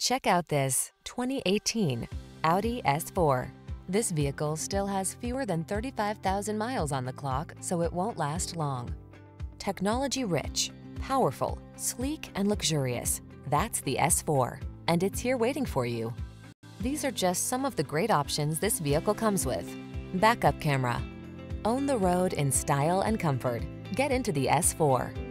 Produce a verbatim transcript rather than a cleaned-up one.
Check out this twenty eighteen Audi S four. This vehicle still has fewer than thirty-five thousand miles on the clock, so it won't last long. Technology-rich, powerful, sleek, and luxurious. That's the S four, and it's here waiting for you. These are just some of the great options this vehicle comes with: backup camera. Own the road in style and comfort. Get into the S four.